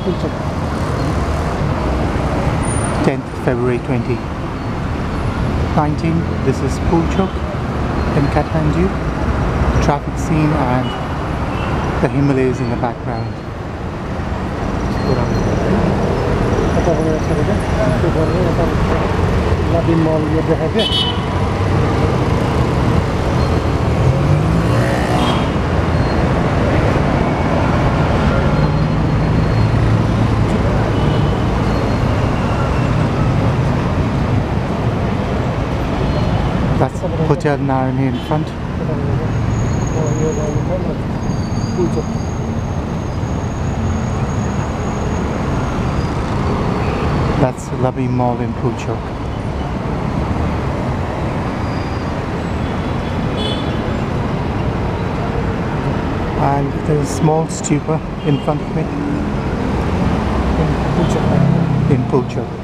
10th February 2019. This is Pulchok in Kathmandu. Traffic scene and the Himalayas in the background. That's Hotel Narani in front. That's Labhi Mall in Pulchok. And there's a small stupa in front of me in Pulchok.